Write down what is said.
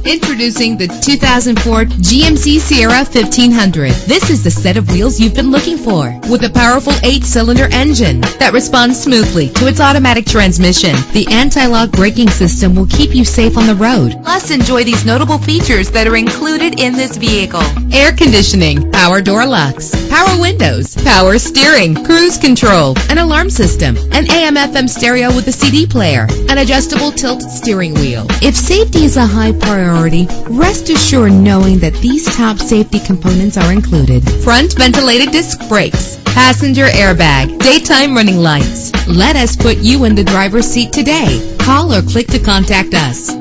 Introducing the 2004 GMC Sierra 1500. This is the set of wheels you've been looking for, with a powerful 8-cylinder engine that responds smoothly to its automatic transmission. The anti-lock braking system will keep you safe on the road. Plus, enjoy these notable features that are included in this vehicle: air conditioning, power door locks, power windows, power steering, cruise control, an alarm system, an AM/FM stereo with a CD player, an adjustable tilt steering wheel. If safety is a high priority, rest assured knowing that these top safety components are included: front ventilated disc brakes, passenger airbag, daytime running lights. Let us put you in the driver's seat today. Call or click to contact us.